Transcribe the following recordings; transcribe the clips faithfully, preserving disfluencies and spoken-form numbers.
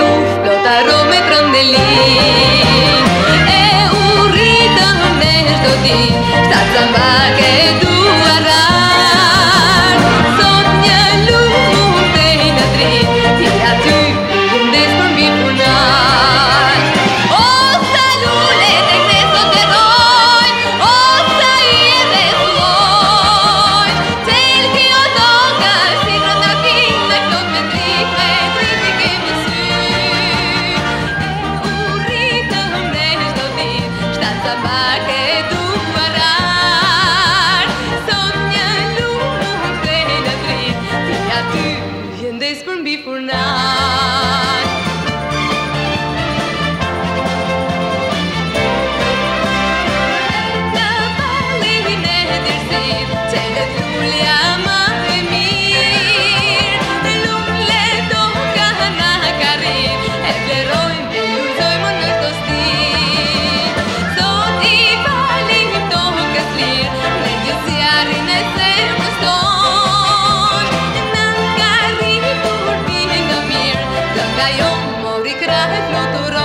tu flotarometron de lin. E u rritëm ne çdo ditë, sa zamba ke duarar. Sot një lumë te në dritë, ti aty ndes për mbi punar. O sa lule tek ne sot derojnë, o sa i edhe thuojnë, tel kjo toka si brënda kime, plot me drik, me driti kemi sy. E u rritëm ne çdo ditë, shtat zamba ke duarar. Sot një lumë te në dritë, ti aty ndes për mbi furnar. Në valin e dirësit, qelet lulja më e mirë. Lumë le toka na ka rritë, e vlerojmë, e lulëzojmë në këto stilë. Sot i falim tokës lirë, me një zjarin e zemrës tonë. Në ka rritur bie nga mirë, kënga jonë mori krahë e fluturon.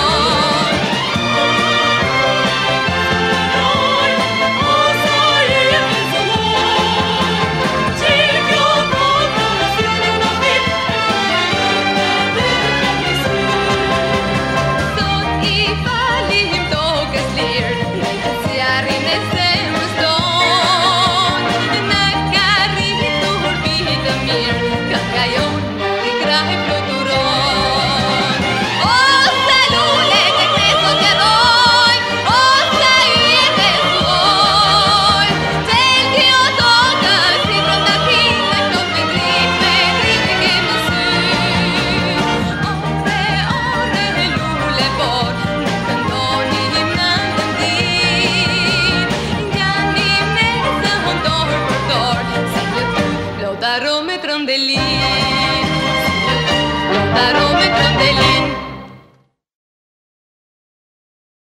Sot i falim tokës lirë, me një zjarin e zemrës tonë. Në ka rritur bie nga mirë, kënga jonë mori krahë e fluturon. O sa lule tek ne sot derojnë, o sa i edhe thuojnë, tel kjo toka si brënda kime, plot me drik, me driti kemi sy. Ore, ore, lule por, ne këndonim në këndim, njanim ne zëhëm dorë për dorë, si një ty flotarometron de lin.